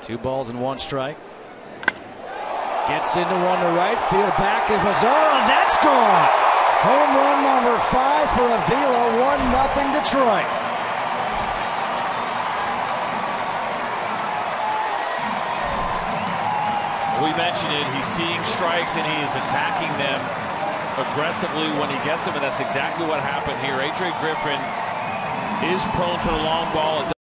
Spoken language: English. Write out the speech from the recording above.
2 balls and 1 strike. Gets into one to right field. Back is Mazzara. That's gone. Home run number 5 for Avila. 1-0 Detroit. We mentioned it. He's seeing strikes and he is attacking them aggressively when he gets them, and that's exactly what happened here. AJ Griffin is prone to the long ball.